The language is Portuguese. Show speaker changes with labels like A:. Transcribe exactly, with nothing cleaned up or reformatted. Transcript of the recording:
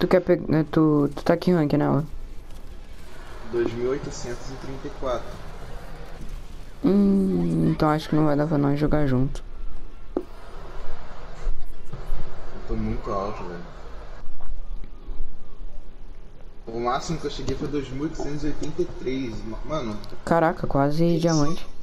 A: Tu quer pegar. Tu, tu tá aqui rank nela?
B: dois mil oitocentos e trinta e quatro.
A: Hum, então acho que não vai dar pra nós jogar junto.
B: Eu tô muito alto, velho. O máximo que eu cheguei foi dois mil oitocentos e oitenta e três. Mano,
A: Caraca, quase
B: que isso?
A: diamante.